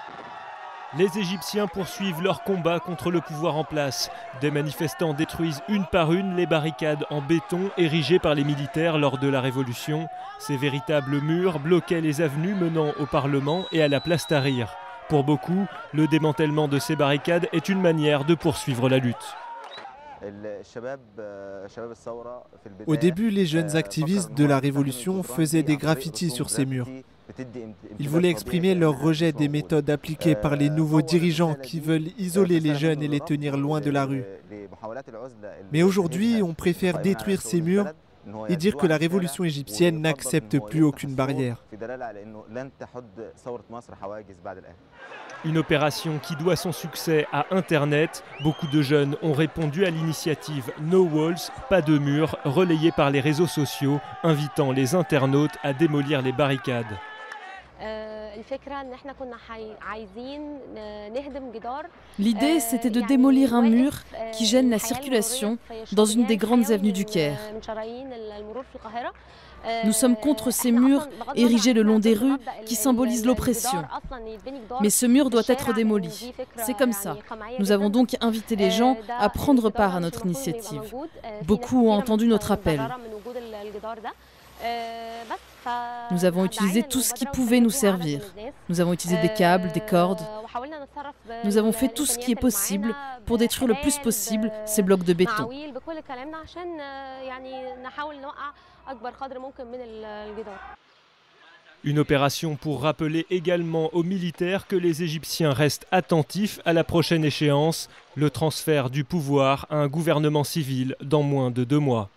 Les Égyptiens poursuivent leur combat contre le pouvoir en place. Des manifestants détruisent une par une les barricades en béton érigées par les militaires lors de la Révolution. Ces véritables murs bloquaient les avenues menant au Parlement et à la place Tahrir. Pour beaucoup, le démantèlement de ces barricades est une manière de poursuivre la lutte. Au début, les jeunes activistes de la Révolution faisaient des graffitis sur ces murs. Ils voulaient exprimer leur rejet des méthodes appliquées par les nouveaux dirigeants qui veulent isoler les jeunes et les tenir loin de la rue. Mais aujourd'hui, on préfère détruire ces murs et dire que la révolution égyptienne n'accepte plus aucune barrière. Une opération qui doit son succès à Internet. Beaucoup de jeunes ont répondu à l'initiative No Walls, pas de murs, relayée par les réseaux sociaux, invitant les internautes à démolir les barricades. L'idée, c'était de démolir un mur qui gêne la circulation dans une des grandes avenues du Caire. Nous sommes contre ces murs érigés le long des rues qui symbolisent l'oppression. Mais ce mur doit être démoli. C'est comme ça. Nous avons donc invité les gens à prendre part à notre initiative. Beaucoup ont entendu notre appel. Nous avons utilisé tout ce qui pouvait nous servir. Nous avons utilisé des câbles, des cordes. Nous avons fait tout ce qui est possible pour détruire le plus possible ces blocs de béton. Une opération pour rappeler également aux militaires que les Égyptiens restent attentifs à la prochaine échéance, le transfert du pouvoir à un gouvernement civil dans moins de 2 mois.